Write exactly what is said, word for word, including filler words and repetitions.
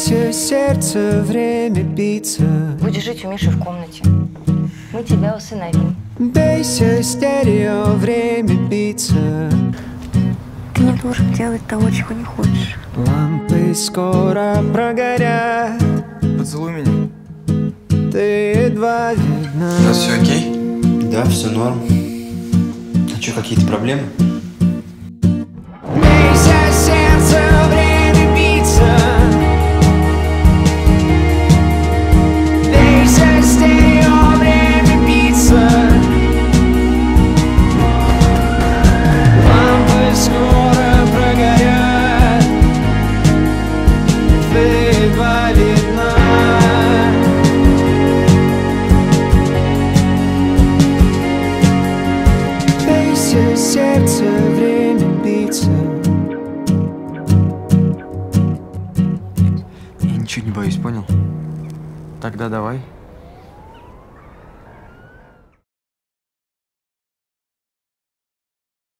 Бейся, сердце, время биться. Будешь жить у Миши в комнате. Мы тебя усыновим. Бейся, стерео, время биться. Ты не должен делать того, чего не хочешь. Лампы скоро прогорят. Поцелуй меня. Ты едва видна. У нас все окей? Да, все норм. А что, какие-то проблемы? Бейся, сердце, время биться. Бейся, стерео, время биться. Лампы скоро прогорят. Ты едва видна. Бейся, сердце, время биться. Я ничего не боюсь, понял? Тогда давай.